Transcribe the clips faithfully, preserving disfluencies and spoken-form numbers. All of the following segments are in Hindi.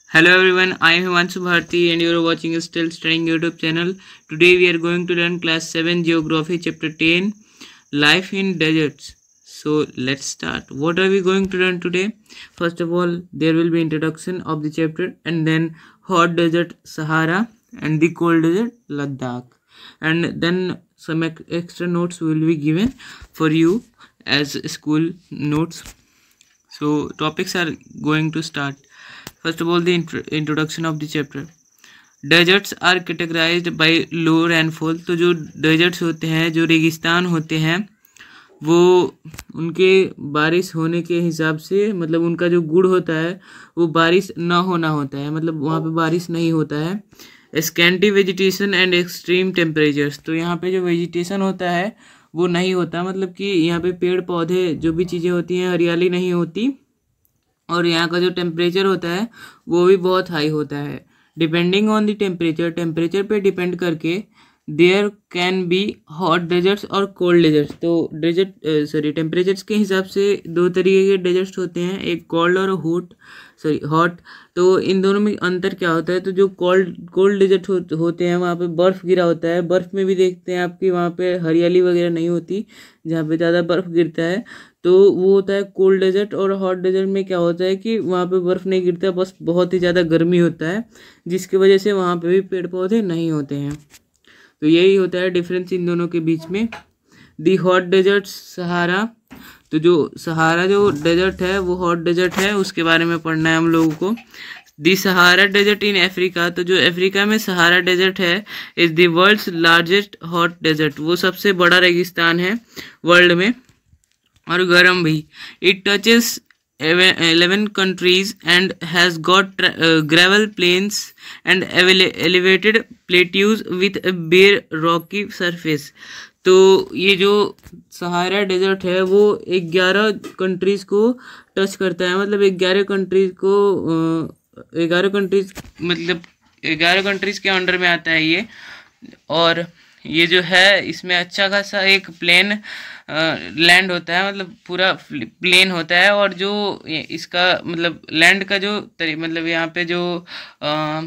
Hello everyone, I am Himanshu Bharti and you are watching Still Studying YouTube channel. Today we are going to learn class seven Geography chapter ten, Life in Deserts. So let's start. What are we going to learn today? First of all, there will be introduction of the chapter and then hot desert Sahara and the cold desert Ladakh. And then some extra notes will be given for you as school notes. So topics are going to start. First of all, the intro introduction of the chapter. Deserts are categorized by low rainfall. तो जो deserts होते हैं, जो रेगिस्तान होते हैं, वो उनके बारिश होने के हिसाब से मतलब उनका जो गुण होता है वो बारिश ना होना होता है, मतलब वहाँ पे बारिश नहीं होता है। Scanty vegetation and extreme temperatures, तो यहाँ पे जो वेजिटेशन होता है वो नहीं होता, मतलब कि यहाँ पे पेड़ पौधे जो भी चीज़ें होती हैं हरियाली नहीं होती, और यहाँ का जो टेम्परेचर होता है वो भी बहुत हाई होता है। Depending on the temperature, temperature पे डिपेंड करके there can be hot deserts और कोल्ड डेजर्ट्स। तो डेजर्ट सॉरी टेम्परेचर्स के हिसाब से दो तरीके के डेजर्ट्स होते हैं, एक कोल्ड और हॉट सॉरी हॉट। तो इन दोनों में अंतर क्या होता है? तो जो कोल्ड कोल्ड डेजर्ट हो, होते हैं वहाँ पे बर्फ़ गिरा होता है। बर्फ़ में भी देखते हैं आपकी वहाँ पे हरियाली वगैरह नहीं होती, जहाँ पे ज़्यादा बर्फ़ गिरता है तो वो होता है कोल्ड डेजर्ट। और हॉट डेजर्ट में क्या होता है कि वहाँ पे बर्फ़ नहीं गिरता, बस बहुत ही ज़्यादा गर्मी होता है, जिसकी वजह से वहाँ पे भी पेड़ पौधे नहीं होते हैं। तो यही होता है डिफरेंस इन दोनों के बीच में। दी हॉट डेजर्ट सहारा, तो जो सहारा जो डेजर्ट है वो हॉट डेजर्ट है, उसके बारे में पढ़ना है हम लोगों को। दी सहारा डेजर्ट इन अफ्रीका, तो जो अफ्रीका में सहारा डेजर्ट है is the world's largest hot desert, वो सबसे बड़ा रेगिस्तान है वर्ल्ड में और गर्म भी। It touches eleven countries and has got uh, gravel plains and elevated plateaus with a bare rocky surface। तो ये जो सहारा डेजर्ट है वो ग्यारह कंट्रीज को टच करता है, मतलब ग्यारह कंट्रीज को ग्यारह कंट्रीज मतलब ग्यारह कंट्रीज के अंडर में आता है ये। और ये जो है इसमें अच्छा खासा एक प्लेन लैंड होता है, मतलब पूरा प्लेन होता है। और जो इसका मतलब लैंड का जो मतलब यहाँ पे जो आ,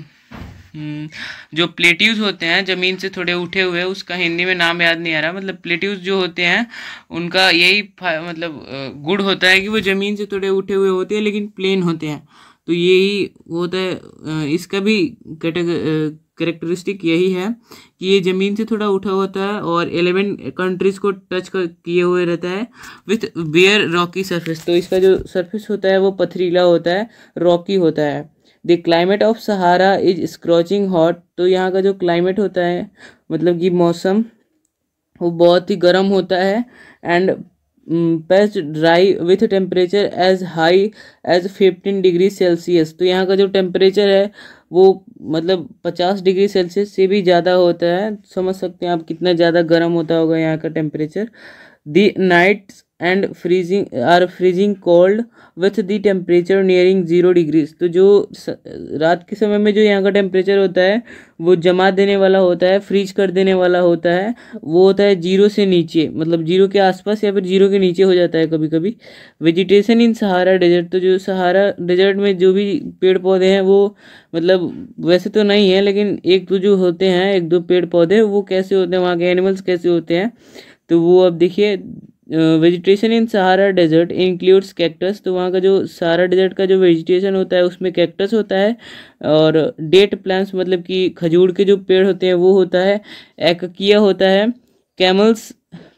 जो प्लेट्यूज होते हैं ज़मीन से थोड़े उठे हुए, उसका हिंदी में नाम याद नहीं आ रहा, मतलब प्लेट्यूज जो होते हैं उनका यही मतलब गुण होता है कि वो ज़मीन से थोड़े उठे हुए होते हैं लेकिन प्लेन होते हैं। तो यही होता है, इसका भी कैरेक्टरिस्टिक यही है कि ये ज़मीन से थोड़ा उठा होता है और एलेवन कंट्रीज़ को टच कर किए हुए रहता है विथ बेयर रॉकी सरफेस। तो इसका जो सरफेस होता है वो पथरीला होता है, रॉकी होता है। The climate of Sahara is scorching hot, तो यहाँ का जो क्लाइमेट होता है मतलब कि मौसम वो बहुत ही गर्म होता है। And past dry with temperature as high as fifteen degree Celsius, तो यहाँ का जो टेम्परेचर है वो मतलब पचास डिग्री सेल्सियस से भी ज़्यादा होता है। समझ सकते हैं आप कितना ज़्यादा गर्म होता होगा यहाँ का temperature. The nights and freezing are freezing cold with the temperature nearing zero degrees, तो जो रात के समय में जो यहाँ का टेम्परेचर होता है वो जमा देने वाला होता है, फ्रीज कर देने वाला होता है, वो होता है जीरो से नीचे, मतलब जीरो के आसपास या फिर जीरो के नीचे हो जाता है कभी कभी। वेजिटेशन इन सहारा डेजर्ट, तो जो सहारा डेजर्ट में जो भी पेड़ पौधे हैं वो मतलब वैसे तो नहीं है लेकिन एक दो जो होते हैं, एक दो पेड़ पौधे, वो कैसे होते हैं, वहाँ के एनिमल्स कैसे होते हैं, तो वो अब देखिए। Vegetation in Sahara desert includes cactus, तो वहाँ का जो सहारा डेजर्ट का जो वेजिटेशन होता है उसमें कैक्टस होता है, और डेट प्लांट्स मतलब कि खजूर के जो पेड़ होते हैं वो होता है, एककिया होता है, camels,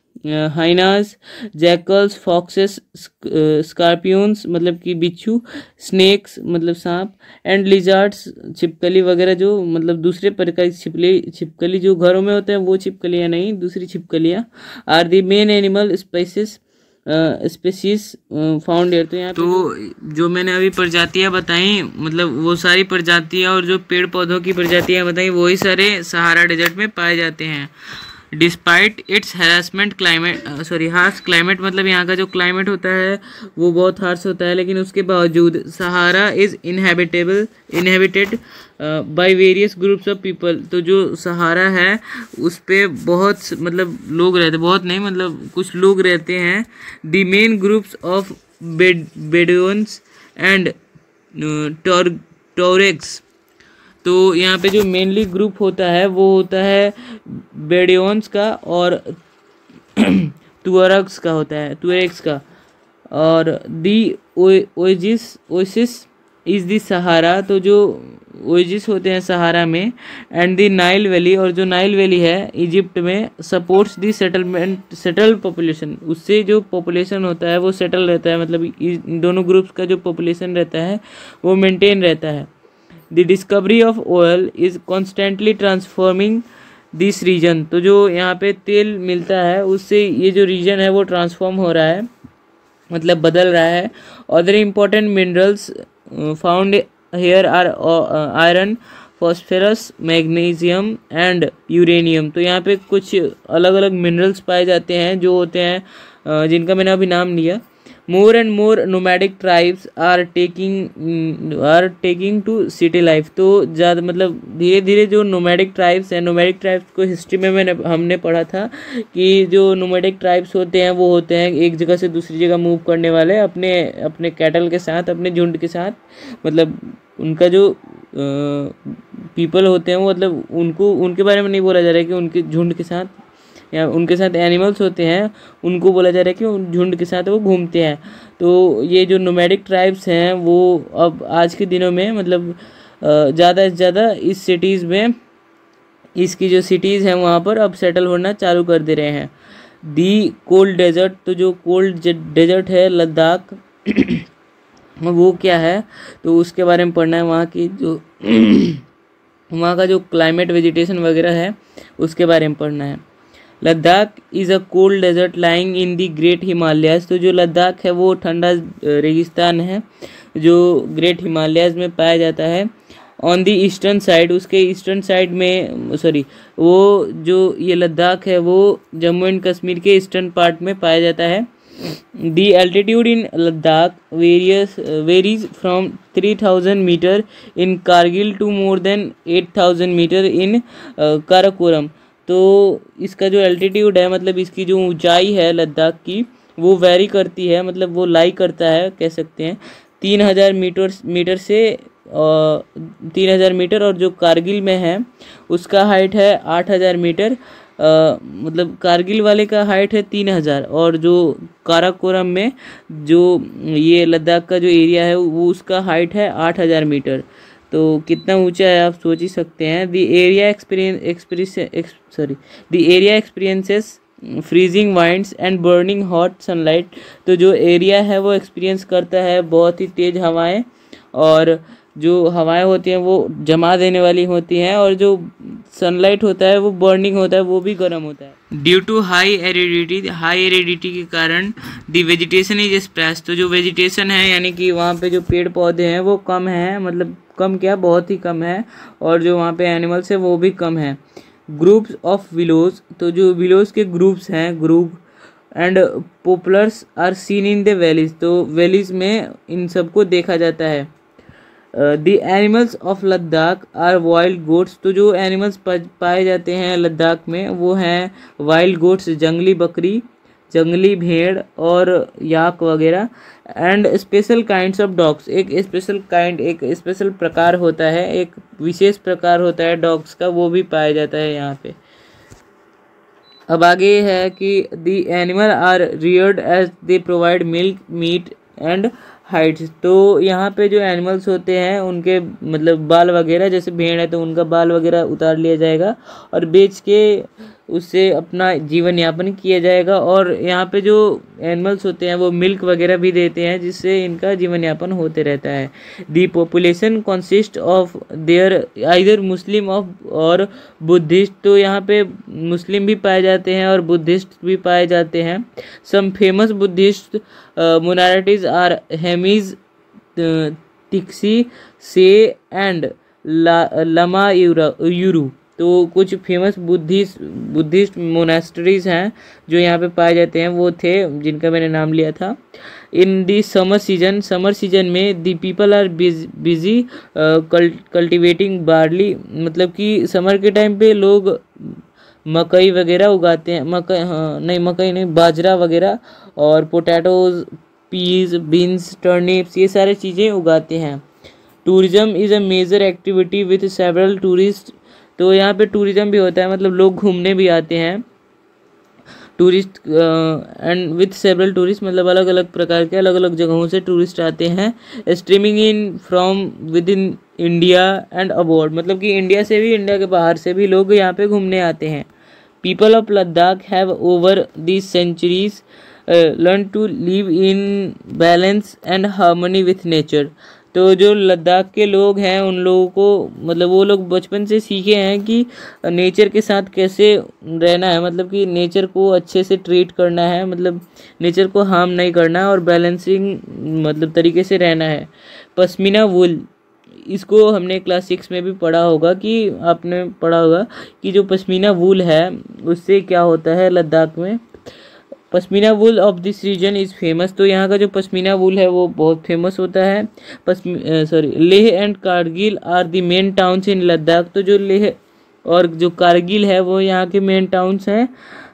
hyenas, jackals, foxes, scorpions मतलब कि बिच्छू, स्नेक्स मतलब सांप, एंड लिजार्ड्स छिपकली वगैरह, जो मतलब दूसरे प्रकार की छिपकली छिपकली जो घरों में होते हैं वो छिपकलियाँ नहीं, दूसरी छिपकलियाँ are the main animal species species found here. तो यहाँ तो जो मैंने अभी प्रजातियाँ बताई मतलब वो सारी प्रजातियाँ और जो पेड़ पौधों की प्रजातियाँ बताई वही सारे सहारा डेजर्ट में पाए जाते हैं। Despite its harassment climate sorry harsh climate, मतलब यहाँ का जो क्लाइमेट होता है वो बहुत हार्श होता है, लेकिन उसके बावजूद Sahara is inhabitable inhabited by various groups of people, तो जो सहारा है उस पर बहुत मतलब लोग रहते, बहुत नहीं मतलब कुछ लोग रहते हैं। The main groups of bed bedouins and Tuaregs. तो यहाँ पे जो मेनली ग्रुप होता है वो होता है बेडियोन्स का और टुअरेक्स का होता है, टुअरेक्स का। और दी ओएजिस ओएसिस इज़ दी सहारा, तो जो ओएजिस होते हैं सहारा में, एंड दी नाइल वैली, और जो नाइल वैली है इजिप्ट में, supports the settlement settle population, उससे जो पॉपुलेशन होता है वो सेटल रहता है, मतलब इन दोनों ग्रुप्स का जो पॉपुलेशन रहता है वो मेंटेन रहता है। The discovery of oil is constantly transforming this region, तो जो यहाँ पे तेल मिलता है उससे ये जो रीजन है वो ट्रांसफॉर्म हो रहा है, मतलब बदल रहा है। Other important minerals found here are iron, phosphorus, magnesium and uranium. तो यहाँ पे कुछ अलग अलग मिनरल्स पाए जाते हैं जो होते हैं जिनका मैंने अभी नाम लिया। More and more nomadic tribes are taking are taking to city life, तो ज़्यादा मतलब धीरे धीरे जो नोमैडिक ट्राइब्स हैं, नोमैडिक ट्राइब्स को हिस्ट्री में मैंने हमने पढ़ा था कि जो नोमैडिक ट्राइब्स होते हैं वो होते हैं एक जगह से दूसरी जगह मूव करने वाले, अपने अपने कैटल के साथ, अपने झुंड के साथ, मतलब उनका जो पीपल होते हैं वो, मतलब उनको उनके बारे में नहीं बोला जा रहा है कि उनके झुंड के साथ या उनके साथ एनिमल्स होते हैं उनको बोला जा रहा है कि उन झुंड के साथ वो घूमते हैं। तो ये जो नोमैडिक ट्राइब्स हैं वो अब आज के दिनों में मतलब ज़्यादा से ज़्यादा इस सिटीज़ में, इसकी जो सिटीज़ हैं वहाँ पर अब सेटल होना चालू कर दे रहे हैं। दी कोल्ड डेजर्ट, तो जो कोल्ड डेजर्ट है लद्दाख वो क्या है, तो उसके बारे में पढ़ना है। वहाँ की जो वहाँ का जो क्लाइमेट, वेजिटेशन वगैरह है उसके बारे में पढ़ना है। Ladakh is a cold desert lying in the great Himalayas, तो जो लद्दाख है वो ठंडा रेगिस्तान है जो ग्रेट हिमालयाज़ में पाया जाता है। ऑन दी ईस्टर्न साइड, उसके ईस्टर्न साइड में, सॉरी वो जो ये लद्दाख है वो जम्मू एंड कश्मीर के ईस्टर्न पार्ट में पाया जाता है। The altitude in Ladakh various varies from three thousand metre in Kargil to more than eight thousand metre in Karakoram. तो इसका जो एल्टीट्यूड है, मतलब इसकी जो ऊंचाई है लद्दाख की, वो वेरी करती है, मतलब वो लाई करता है कह सकते हैं तीन हज़ार मीटर मीटर से तीन हज़ार मीटर, और जो कारगिल में है उसका हाइट है आठ हज़ार मीटर, आ, मतलब कारगिल वाले का हाइट है तीन हज़ार, और जो काराकोरम में जो ये लद्दाख का जो एरिया है वो उसका हाइट है आठ हज़ार मीटर। तो कितना ऊंचा है आप सोच ही सकते हैं। The area experience experience sorry the area experiences freezing winds and burning hot sunlight, तो जो एरिया है वो एक्सपीरियंस करता है बहुत ही तेज़ हवाएं, और जो हवाएं होती हैं वो जमा देने वाली होती हैं, और जो सनलाइट होता है वो बर्निंग होता है, वो भी गर्म होता है। Due to high aridity, high aridity के कारण द वेजिटेशन इज स्प्रेस, तो जो वेजिटेशन है यानी कि वहाँ पे जो पेड़ पौधे हैं वो कम हैं, मतलब कम क्या बहुत ही कम है, और जो वहाँ पे एनिमल्स है वो भी कम है। ग्रुप्स ऑफ विलोज, तो जो विलोज के ग्रुप्स हैं, group and poplars are seen in the valleys, तो वैलीज में इन सबको देखा जाता है। The animals of Ladakh are wild goats, तो जो एनिमल्स पाए जाते हैं लद्दाख में वो हैं वाइल्ड गोट्स, जंगली बकरी, जंगली भेड़ और याक वगैरह, and special kinds of dogs, एक स्पेशल काइंड एक स्पेशल प्रकार होता है, एक विशेष प्रकार होता है डॉग्स का, वो भी पाया जाता है यहाँ पे। अब आगे है कि the animal are reared as they provide milk, meat and hides, तो यहाँ पे जो एनिमल्स होते हैं उनके मतलब बाल वगैरह, जैसे भेड़ है तो उनका बाल वगैरह उतार लिया जाएगा और बेच के उससे अपना जीवन यापन किया जाएगा, और यहाँ पे जो एनिमल्स होते हैं वो मिल्क वगैरह भी देते हैं जिससे इनका जीवन यापन होते रहता है। The population consist of there either Muslim of और बुद्धिस्ट, तो यहाँ पे मुस्लिम भी पाए जाते हैं और बुद्धिस्ट भी पाए जाते हैं। Some famous Buddhist monasteries are Hemis, Thiksey, Shey and लमा यूरू, तो कुछ फेमस बुद्धिस्ट बुद्धिस्ट मोनास्ट्रीज हैं जो यहाँ पे पाए जाते हैं, वो थे जिनका मैंने नाम लिया था। In the summer season, summer season में the people are busy cultivating barley, मतलब कि समर के टाइम पे लोग मकई वगैरह उगाते हैं, मकई हाँ नहीं मकई नहीं बाजरा वगैरह, और पोटैटोज, पीज, बीन्स, टर्निप्स, ये सारे चीज़ें उगाते हैं। Tourism is a major activity with several tourist, तो यहाँ पे टूरिज्म भी होता है, मतलब लोग घूमने भी आते हैं, tourist and with several tourist मतलब अलग अलग प्रकार के अलग अलग जगहों से टूरिस्ट आते हैं। Streaming in from with in India and abroad, मतलब कि इंडिया से भी, इंडिया के बाहर से भी लोग यहाँ पे घूमने आते हैं। People of Ladakh have over these centuries learn to live in balance and harmony with nature, तो जो लद्दाख के लोग हैं उन लोगों को, मतलब वो लोग बचपन से सीखे हैं कि नेचर के साथ कैसे रहना है, मतलब कि नेचर को अच्छे से ट्रीट करना है, मतलब नेचर को हार्म नहीं करना है और बैलेंसिंग मतलब तरीके से रहना है। पश्मीना वूल, इसको हमने क्लास सिक्स में भी पढ़ा होगा, कि आपने पढ़ा होगा कि जो पश्मीना वूल है उससे क्या होता है लद्दाख में। Pashmina wool of this region is famous, तो यहाँ का जो पश्मीना वूल है वो बहुत फेमस होता है। पश्मी sorry Leh and Kargil are the main towns in Ladakh, तो जो लेह और जो कारगिल है वो यहाँ के मेन टाउन्स हैं।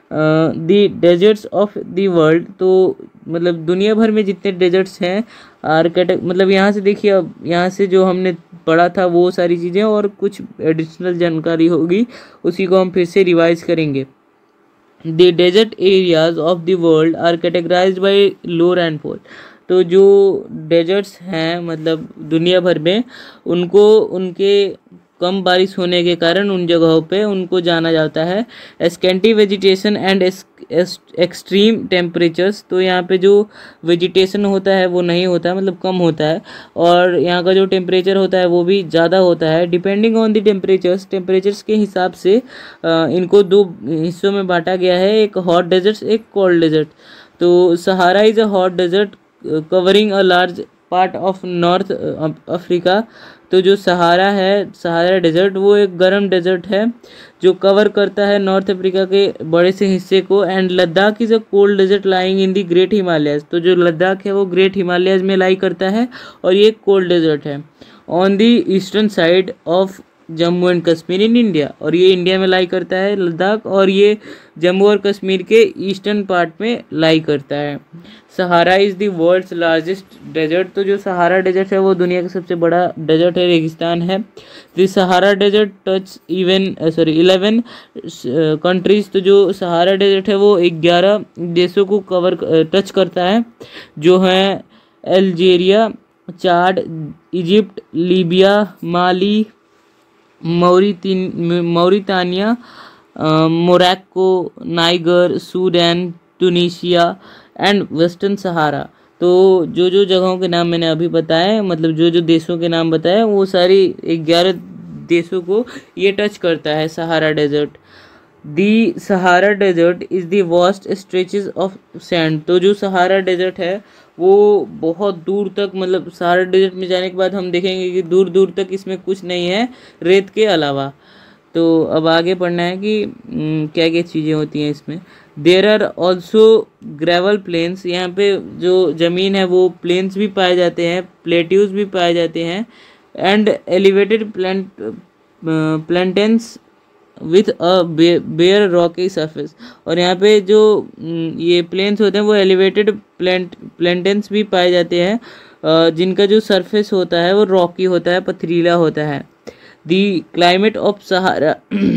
The deserts of the world, तो मतलब दुनिया भर में जितने डेजर्ट्स हैं आर्कटेक्ट, मतलब यहाँ से देखिए, अब यहाँ से जो हमने पढ़ा था वो सारी चीज़ें और कुछ एडिशनल जानकारी होगी उसी को हम फिर से रिवाइज करेंगे। The desert areas of the world are categorized by low rainfall, तो जो डेजर्ट्स हैं मतलब दुनिया भर में, उनको उनके कम बारिश होने के कारण उन जगहों पे उनको जाना जाता है। Scanty vegetation and extreme temperatures, तो यहाँ पे जो वेजिटेशन होता है वो नहीं होता है, मतलब कम होता है, और यहाँ का जो टेम्परेचर होता है वो भी ज़्यादा होता है। Depending on the temperatures, temperatures के हिसाब से इनको दो हिस्सों में बांटा गया है, एक हॉट डेजर्ट एक कोल्ड डेजर्ट। तो Sahara is a hot desert covering a large part of north Africa, तो जो सहारा है, सहारा डेजर्ट वो एक गर्म डेजर्ट है जो कवर करता है नॉर्थ अफ्रीका के बड़े से हिस्से को। And Ladakh is a cold desert lying in the great Himalayas, तो जो लद्दाख है वो ग्रेट हिमालयस में लाई करता है और ये कोल्ड डेजर्ट है। On the eastern side of Jammu and Kashmir in India, और ये इंडिया में लाई करता है लद्दाख, और ये जम्मू और कश्मीर के ईस्टर्न पार्ट में लाई करता है। Sahara is the world's largest desert, तो जो सहारा डेजर्ट है वो दुनिया का सबसे बड़ा डेजर्ट है, रेगिस्तान है। The Sahara desert touch even sorry eleven countries, तो जो सहारा डेजर्ट है वो ग्यारह देशों को कवर टच करता है, जो हैं Algeria, Chad, Egypt, Libya, Mali, मौरितीन Mauritania, Morocco, Niger, Sudan, Tunisia and western Sahara. तो जो जो जगहों के नाम मैंने अभी बताए, मतलब जो जो देशों के नाम बताए, वो सारी ग्यारह देशों को ये टच करता है Sahara desert. The Sahara desert is the vast stretches of sand, तो जो सहारा डेजर्ट है वो बहुत दूर तक, मतलब सहारा डेजर्ट में जाने के बाद हम देखेंगे कि दूर दूर तक इसमें कुछ नहीं है रेत के अलावा। तो अब आगे पढ़ना है कि क्या क्या चीज़ें होती हैं इसमें। There are also gravel plains, यहाँ पे जो ज़मीन है वो प्लेन्स भी पाए जाते हैं, प्लेट्यूज भी पाए जाते हैं, and elevated plant plantains with a bare rocky surface, और यहाँ पे जो ये प्लेन्स होते हैं वो एलिवेटेड प्लांट प्लांटेन्स भी पाए जाते हैं जिनका जो सरफेस होता है वो रॉकी होता है, पथरीला होता है। The climate of Sahara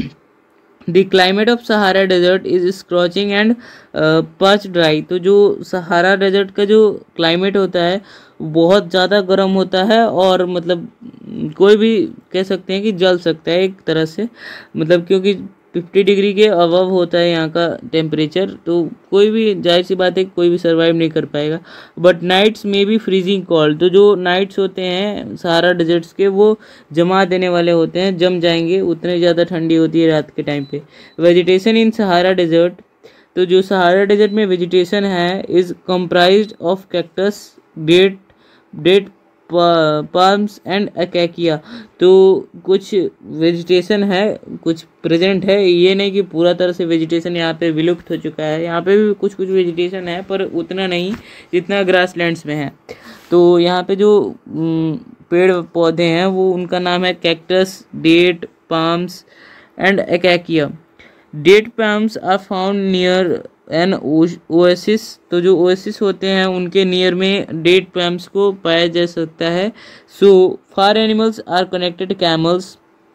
the climate of Sahara desert is scorching and parch dry, तो जो सहारा डेजर्ट का जो क्लाइमेट होता है बहुत ज़्यादा गर्म होता है, और मतलब कोई भी कह सकते हैं कि जल सकता है एक तरह से, मतलब क्योंकि फिफ्टी डिग्री के अबव होता है यहाँ का टेम्परेचर, तो कोई भी, जाहिर सी बात है, कोई भी सर्वाइव नहीं कर पाएगा। बट नाइट्स में भी फ्रीजिंग कोल्ड, तो जो नाइट्स होते हैं सहारा डेजर्ट्स के वो जमा देने वाले होते हैं, जम जाएंगे, उतने ज़्यादा ठंडी होती है रात के टाइम पे। वेजिटेशन इन सहारा डेजर्ट, तो जो सहारा डेजर्ट में वेजिटेशन है is comprised of cactus, date date palms and acacia, तो कुछ वेजिटेशन है, कुछ प्रेजेंट है, ये नहीं कि पूरा तरह से वेजिटेशन यहाँ पे विलुप्त हो चुका है, यहाँ पे भी कुछ कुछ वेजिटेशन है पर उतना नहीं जितना ग्रासलैंड्स में है। तो यहाँ पे जो पेड़ पौधे हैं वो उनका नाम है cactus, date palms and acacia. Date palms are found near an oasis, तो जो ओएसिस होते हैं उनके नियर में डेट पैम्स को पाया जा सकता है। So far animals are connected camels,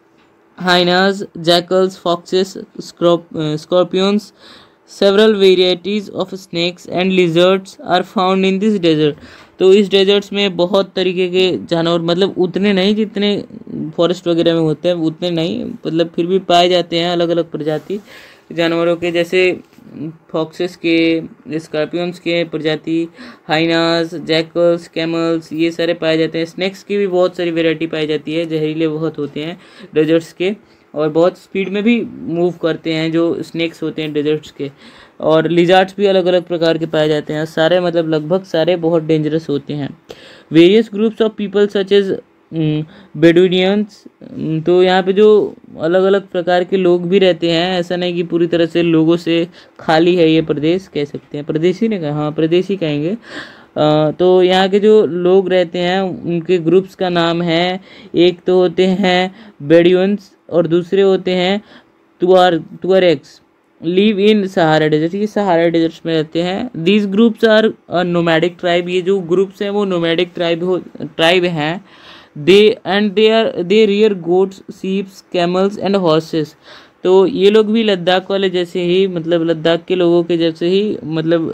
hyenas, jackals, foxes, scorp- uh, scorpions, several varieties of snakes and lizards are found in this desert। तो इस डेजर्ट्स में बहुत तरीके के जानवर, मतलब उतने नहीं जितने फॉरेस्ट वगैरह में होते हैं, उतने नहीं, मतलब फिर भी पाए जाते हैं अलग अलग प्रजाति जानवरों के, जैसे फॉक्सेस के, स्कॉर्पियंस के प्रजाति, हाइनास, जैकल्स, कैमल्स, ये सारे पाए जाते हैं। स्नेक्स की भी बहुत सारी वैरायटी पाई जाती है, जहरीले बहुत होते हैं डेजर्ट्स के और बहुत स्पीड में भी मूव करते हैं जो स्नेक्स होते हैं डेजर्ट्स के। और लिजार्ड्स भी अलग अलग प्रकार के पाए जाते हैं, सारे मतलब लगभग सारे बहुत डेंजरस होते हैं। Various groups of people such as Bedouins, तो यहाँ पे जो अलग अलग प्रकार के लोग भी रहते हैं, ऐसा नहीं कि पूरी तरह से लोगों से खाली है ये प्रदेश, कह सकते हैं प्रदेश ही नहीं कहा, हाँ प्रदेश ही कहेंगे। आ, तो यहाँ के जो लोग रहते हैं उनके ग्रुप्स का नाम है, एक तो होते हैं बेडुइन्स और दूसरे होते हैं तुआर तुआरेग्स, लिव इन सहारा डेजर्ट, ये सहारा डेजर्ट्स में रहते हैं। These groups are nomadic tribe, ये जो ग्रुप्स हैं वो नोमैडिक ट्राइब हो ट्राइब हैं। They and they are they rear goats, sheeps, camels and horses, तो ये लोग भी लद्दाख वाले जैसे ही, मतलब लद्दाख के लोगों के जैसे ही, मतलब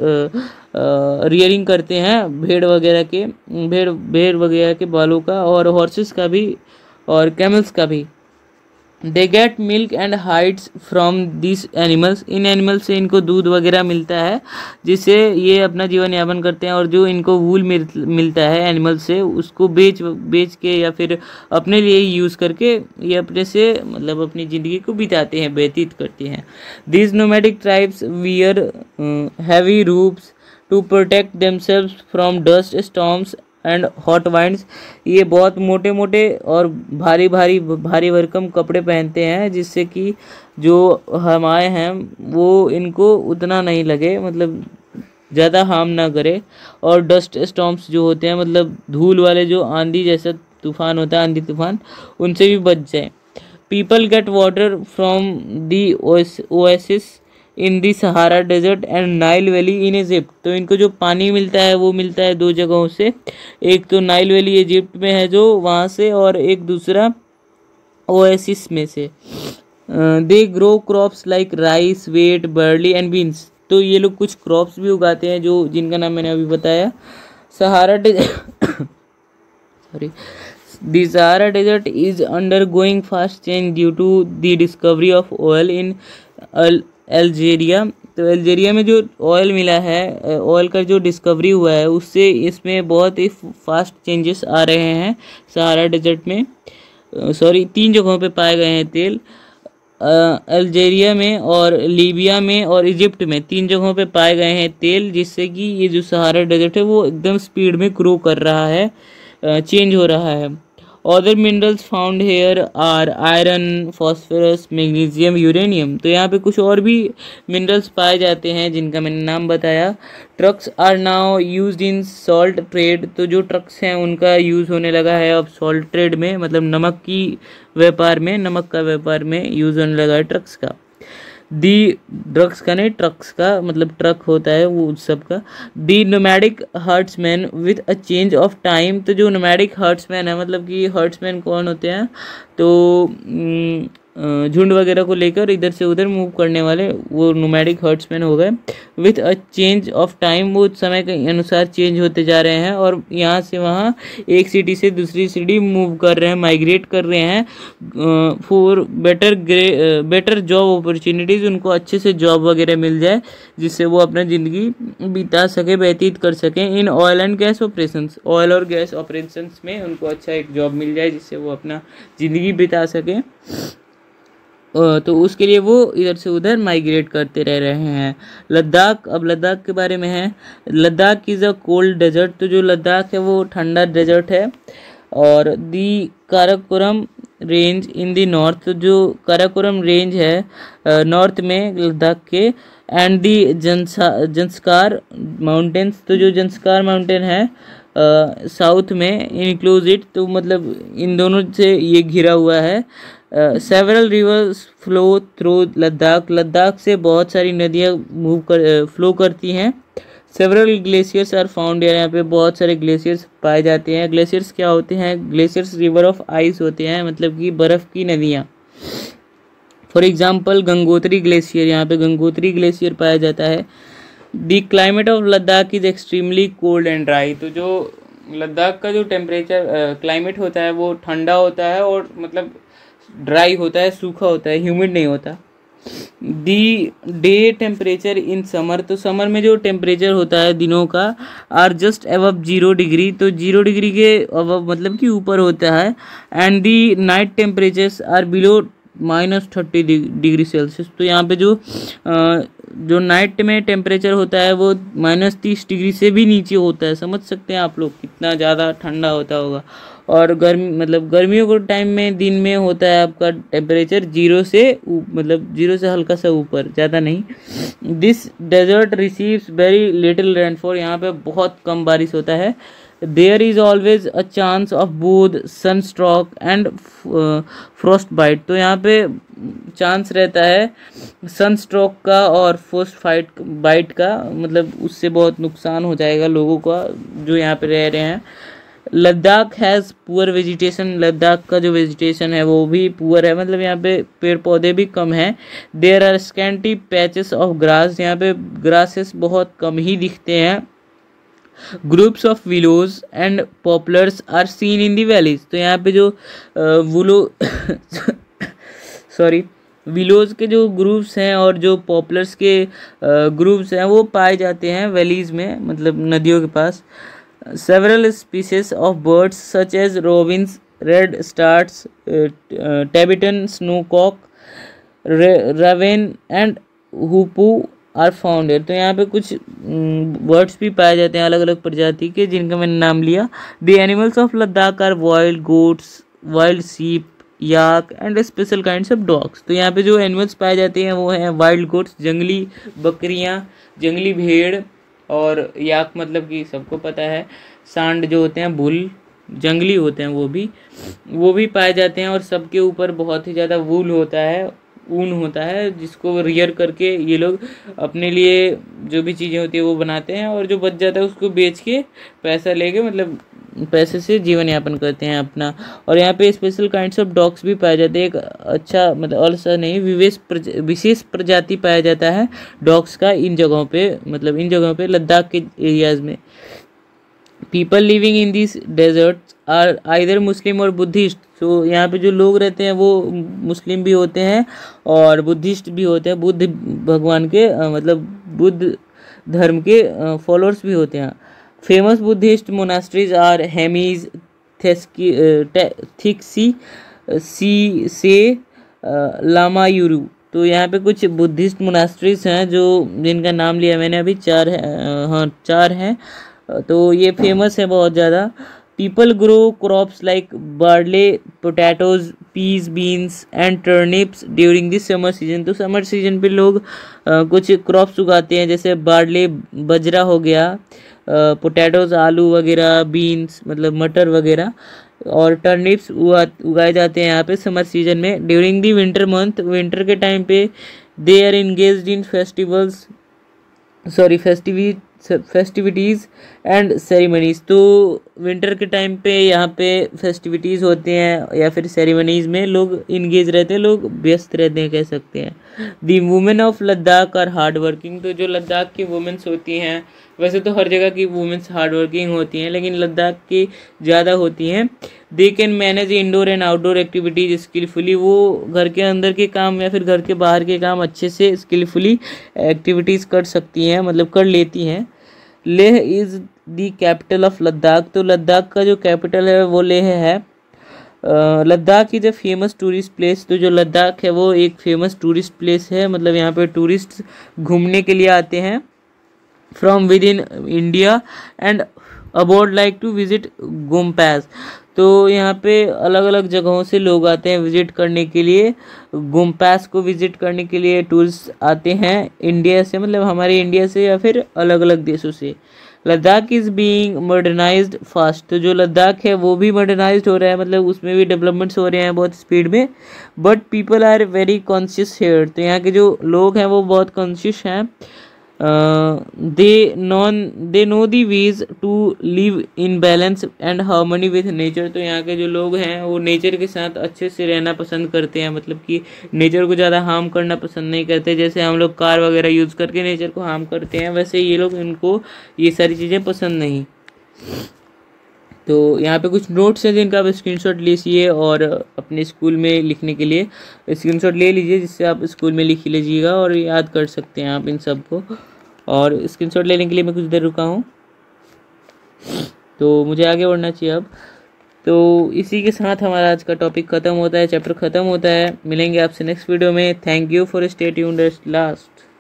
रियरिंग करते हैं भेड़ वगैरह के, भेड़ भेड़ वगैरह के बालों का, और हॉर्सेस का भी और कैमल्स का भी। They get milk and hides from this animals, इन एनिमल से इनको दूध वगैरह मिलता है जिससे ये अपना जीवन यापन करते हैं। और जो इनको वूल मिल, मिलता है एनिमल से, उसको बेच बेच के या फिर अपने लिए यूज़ करके ये अपने से मतलब अपनी ज़िंदगी को बिताते हैं, व्यतीत करते हैं। This nomadic tribes wear heavy robes to protect themselves from dust storms and hot winds, ये बहुत मोटे मोटे और भारी भारी भारी भरकम कपड़े पहनते हैं जिससे कि जो हवाएं हैं वो इनको उतना नहीं लगे, मतलब ज़्यादा हार्म ना करे। और डस्ट स्टॉर्म्स जो होते हैं, मतलब धूल वाले जो आंधी जैसा तूफान होता है, आंधी तूफान, उनसे भी बच जाए। People get water from the oasis in the Sahara desert and Nile valley in Egypt, तो इनको जो पानी मिलता है वो मिलता है दो जगहों से, एक तो नाइल वैली इजिप्ट में है जो वहाँ से, और एक दूसरा ओएसिस में से। They grow crops like rice, wheat, barley and beans, तो ये लोग कुछ क्रॉप्स भी उगाते हैं जो जिनका नाम मैंने अभी बताया। Sahara desert sorry the Sahara desert is undergoing fast change due to the discovery of oil in Algeria, तो अल्जीरिया में जो ऑयल मिला है, ऑयल का जो डिस्कवरी हुआ है, उससे इसमें बहुत ही फास्ट चेंजेस आ रहे हैं। सहारा डेजर्ट में सॉरी तीन जगहों पे पाए गए हैं तेल, अल्जीरिया में और लीबिया में और इजिप्ट में, तीन जगहों पे पाए गए हैं तेल, जिससे कि ये जो सहारा डेजर्ट है वो एकदम स्पीड में ग्रो कर रहा है, चेंज हो रहा है। Other minerals found here are iron, phosphorus, magnesium, uranium, तो यहाँ पे कुछ और भी मिनरल्स पाए जाते हैं जिनका मैंने नाम बताया। Trucks are now used in salt trade, तो जो ट्रक्स हैं उनका यूज़ होने लगा है अब सॉल्ट ट्रेड में, मतलब नमक की व्यापार में, नमक का व्यापार में यूज़ होने लगा है ट्रक्स का। दी ड्रग्स का नहीं, ट्रक्स का मतलब ट्रक होता है वो सब का। The nomadic herdsmen with a change of time, तो जो नोमैडिक हर्ट्समैन है, मतलब कि हर्ट्समैन कौन होते हैं, तो झुंड वगैरह को लेकर इधर से उधर मूव करने वाले, वो नोमैडिक हर्ट्समैन हो गए। With a change of time, वो समय के अनुसार चेंज होते जा रहे हैं और यहाँ से वहाँ एक सिटी से दूसरी सिटी मूव कर रहे हैं, माइग्रेट कर रहे हैं for better grey better job opportunities, उनको अच्छे से जॉब वगैरह मिल जाए जिससे वो अपना ज़िंदगी बिता सके, व्यतीत कर सकें। In oil and gas operations, oil और गैस ऑपरेशंस में उनको अच्छा एक जॉब मिल जाए जिससे वो अपना ज़िंदगी बिता सकें, तो उसके लिए वो इधर से उधर माइग्रेट करते रह रहे हैं। लद्दाख, अब लद्दाख के बारे में है। Ladakh is a cold desert, तो जो लद्दाख है वो ठंडा डेजर्ट है। और the Karakoram range in the north, तो जो काराकोरम रेंज है नॉर्थ में लद्दाख के, एंड दी जंसा जंस्कार माउंटेन्स, तो जो जंस्कार माउंटेन है साउथ में, इंक्लूज इट, तो मतलब इन दोनों से ये घिरा हुआ है। Several rivers flow through Ladakh, Ladakh से बहुत सारी नदियाँ मूव कर फ्लो करती हैं। सेवरल ग्लेशियर्स आर फाउंड, यहाँ पे बहुत सारे ग्लेशियर्स पाए जाते हैं। ग्लेशियर्स क्या होते हैं? ग्लेशियर्स रिवर ऑफ आइस होते हैं, मतलब कि बर्फ़ की नदियाँ। फॉर एग्जाम्पल गंगोत्री ग्लेशियर, यहाँ पे गंगोत्री ग्लेशियर पाया जाता है। The climate of Ladakh is extremely cold and dry, तो जो लद्दाख का जो टेम्परेचर क्लाइमेट होता है वो ठंडा होता है और मतलब ड्राई होता है, सूखा होता है, ह्यूमिड नहीं होता। The day temperature in summer, तो समर में जो टेम्परेचर होता है दिनों का are just above zero degree, तो जीरो डिग्री के अबव मतलब कि ऊपर होता है। And the night temperatures are below minus thirty degree Celsius, तो यहाँ पे जो आ, जो नाइट में टेम्परेचर होता है वो माइनस तीस डिग्री से भी नीचे होता है। समझ सकते हैं आप लोग कितना ज़्यादा ठंडा होता होगा। और गर्मी मतलब गर्मियों के टाइम में दिन में होता है आपका टेम्परेचर जीरो से मतलब जीरो से हल्का सा ऊपर, ज़्यादा नहीं। This desert receives very little rainfall, यहाँ पे बहुत कम बारिश होता है। There is always a chance of both sunstroke and frostbite, तो यहाँ पे चांस रहता है सनस्ट्रोक का और फ्रॉस्ट फाइट बाइट का, मतलब उससे बहुत नुकसान हो जाएगा लोगों का जो यहाँ पे रह रहे हैं। Ladakh has poor vegetation, Ladakh का जो वेजिटेशन है वो भी पुअर है, मतलब यहाँ पे पेड़ पौधे भी कम हैं। There are scanty patches of grass, यहाँ पे ग्रासेस बहुत कम ही दिखते हैं। Groups of willows and poplars are seen in the valleys, तो यहाँ पे जो वुलो सॉरी विलोज के जो ग्रुप्स हैं और जो पॉपुलर्स के ग्रुप्स हैं वो पाए जाते हैं वैलीज में, मतलब नदियों के पास। Several species of birds such as robins, red starts, uh, uh, Tibetan snowcock, raven and hoopoe are found here, तो यहाँ पे कुछ बर्ड्स भी पाए जाते हैं अलग अलग प्रजाति के जिनका मैंने नाम लिया। The animals of Ladakh are wild goats, wild sheep, yak and special kinds of dogs, तो यहाँ पे जो एनिमल्स पाए जाते हैं वो हैं वाइल्ड गोट्स, जंगली बकरियाँ, जंगली भेड़, और याक मतलब कि सबको पता है सांड जो होते हैं, बुल जंगली होते हैं, वो भी वो भी पाए जाते हैं। और सबके ऊपर बहुत ही ज़्यादा वूल होता है, ऊन होता है, जिसको रियर करके ये लोग अपने लिए जो भी चीज़ें होती है वो बनाते हैं, और जो बच जाता है उसको बेच के पैसा लेके मतलब पैसे से जीवन यापन करते हैं अपना। और यहाँ पे स्पेशल काइंड्स ऑफ डॉग्स भी पाए जाते हैं, एक अच्छा मतलब और सा नहीं विशेष विशेष प्रजाति पाया जाता है डॉग्स का इन जगहों पे, मतलब इन जगहों पे लद्दाख के एरियाज़ में। People living in this desert are either Muslim और बुद्धिस्ट, तो यहाँ पे जो लोग रहते हैं वो मुस्लिम भी होते हैं और बुद्धिस्ट भी होते हैं, बुद्ध भगवान के मतलब बुद्ध धर्म के फॉलोअर्स भी होते हैं। Famous Buddhist monasteries are Hemis, Thiksey, सी से लामा यूरू, तो यहाँ पे कुछ बुद्धिस्ट मोनास्ट्रीज हैं जो जिनका नाम लिया मैंने अभी, चार है, हाँ चार हैं, तो ये फेमस है बहुत ज़्यादा। People grow crops like barley, potatoes, peas, beans and turnips during this summer season, तो समर सीजन पे लोग आ, कुछ क्रॉप्स उगाते हैं, जैसे बार्ले बजरा हो गया, पोटैटोज आलू वगैरह, बीन्स मतलब मटर वगैरह, और टर्निप्स उगा उगाए जाते हैं यहाँ पे समर सीजन में। During the winter month, winter के टाइम पे they are engaged in festivals sorry festive festivities and ceremonies, तो विंटर के टाइम पे यहाँ पे फेस्टिविटीज़ होते हैं या फिर सेरेमनीज़ में लोग इंगेज रहते हैं, लोग व्यस्त रहते हैं कह सकते हैं। The women of Ladakh are hard working, तो जो लद्दाख की वुमेंस होती हैं, वैसे तो हर जगह की वुमेंस हार्ड वर्किंग होती हैं लेकिन लद्दाख की ज़्यादा होती हैं। They can manage indoor and outdoor activities skilfully, वो घर के अंदर के काम या फिर घर के बाहर के काम अच्छे से स्किलफुली एक्टिविटीज़ कर सकती हैं, मतलब कर लेती हैं। Leh is the capital of Ladakh, तो लद्दाख का जो कैपिटल है वो लेह है। Ladakh is a famous tourist place, तो जो लद्दाख है वो एक फेमस टूरिस्ट प्लेस है, मतलब यहाँ पे टूरिस्ट घूमने के लिए आते हैं from with in India and about like to visit gompas, तो यहाँ पे अलग अलग जगहों से लोग आते हैं विजिट करने के लिए, गोम्पैस को विजिट करने के लिए टूरिस्ट आते हैं इंडिया से, मतलब हमारे इंडिया से या फिर अलग अलग देशों से। Ladakh is being modernised fast, तो जो लद्दाख है वो भी मॉडर्नाइज्ड हो रहा है, मतलब उसमें भी डेवलपमेंट्स हो रहे हैं बहुत स्पीड में। But people are very conscious here, तो यहाँ के जो लोग हैं वो बहुत कॉन्शियस हैं। They known they know the ways to live in balance and harmony with nature, तो यहाँ के जो लोग हैं वो नेचर के साथ अच्छे से रहना पसंद करते हैं, मतलब कि नेचर को ज़्यादा हार्म करना पसंद नहीं करते। जैसे हम लोग कार वगैरह यूज़ करके नेचर को हार्म करते हैं, वैसे ये लोग, इनको ये सारी चीज़ें पसंद नहीं। तो यहाँ पे कुछ नोट्स हैं जिनका आप स्क्रीनशॉट लीजिए और अपने स्कूल में लिखने के लिए स्क्रीनशॉट ले लीजिए, जिससे आप स्कूल में लिख लीजिएगा और याद कर सकते हैं आप इन सब को। और स्क्रीनशॉट लेने के लिए मैं कुछ देर रुका हूँ, तो मुझे आगे बढ़ना चाहिए अब। तो इसी के साथ हमारा आज का टॉपिक ख़त्म होता है, चैप्टर ख़त्म होता है। मिलेंगे आपसे नेक्स्ट वीडियो में। Thank you for stay tuned at last.